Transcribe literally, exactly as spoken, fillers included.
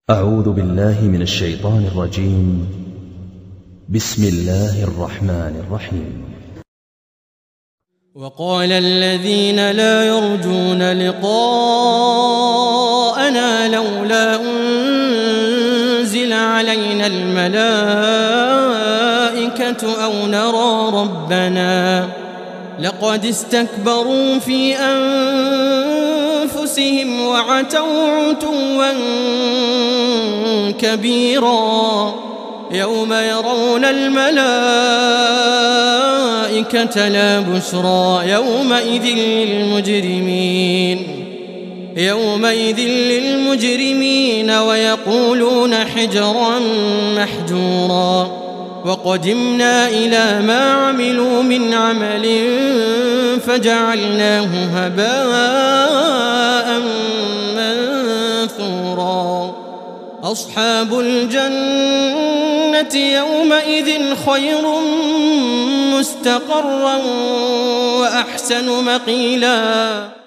أعوذ بالله من الشيطان الرجيم. بسم الله الرحمن الرحيم. وقال الذين لا يرجون لقاءنا لولا أنزل علينا الملائكة أو نرى ربنا لقد استكبروا في أنفسهم وعتوا عتوا كبيرا. يوم يرون الملائكة لا بشرى يومئذ للمجرمين يومئذ للمجرمين ويقولون حجرا محجورا. وقدمنا إلى ما عملوا من عمل فجعلناه هباء منثورا. أصحاب الجنة يومئذ خير مستقرا وأحسن مقيلا.